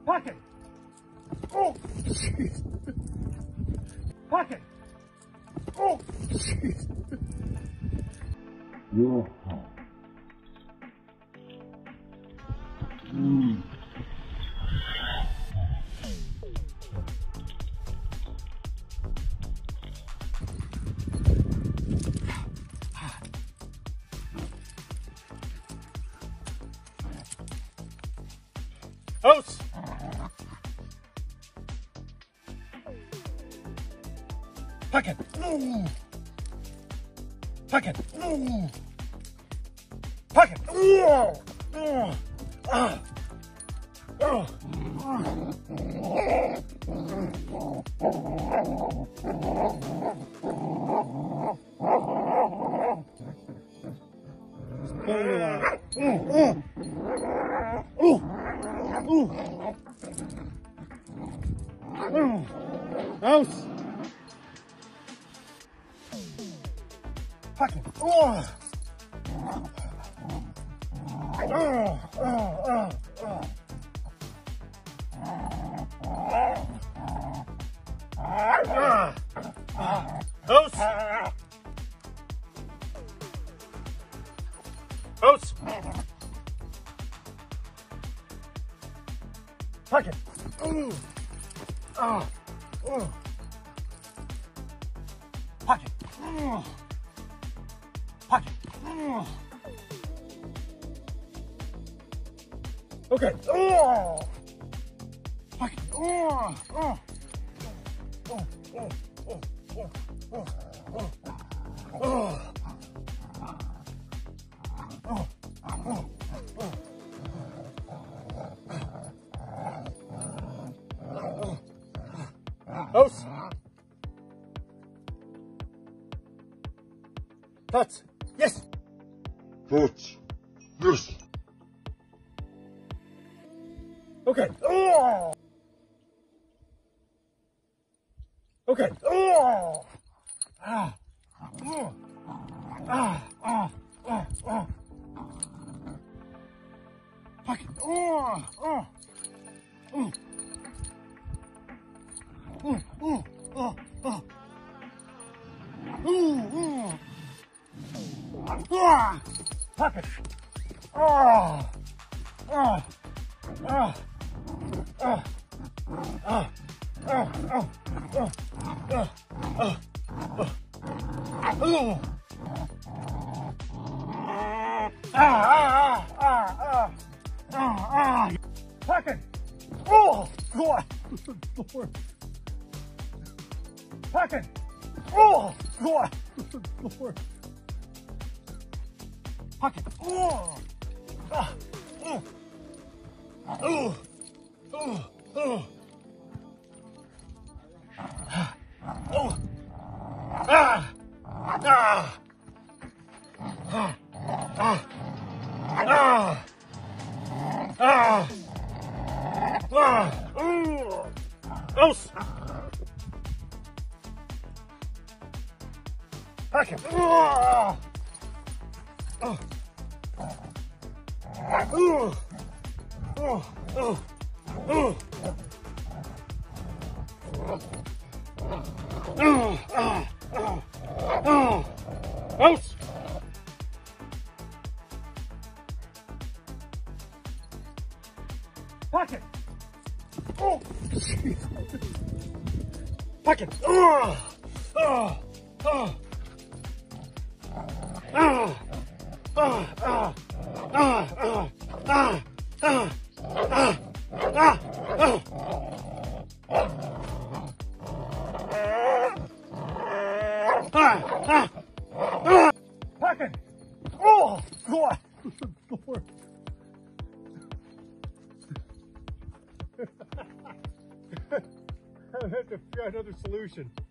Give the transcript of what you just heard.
Pocket. Oh, jeez. Pocket. Oh, jeez. Yeah. House. Pocket. Pocket. Pocket. House. Pocket. House. House. Pocket. Pocket. Pocket. Okay. Pocket. House. Touch. Yes. Touch. Yes. Okay. Okay. Pocket. Pocket. Pocket. Oh, God. Lord. Pocket. Oh, God. Lord. Pocket. Oh. House. Pocket. House. Pocket. Oh, pocket. Pocket. Oh, God. Lord. I have to figure out another solution.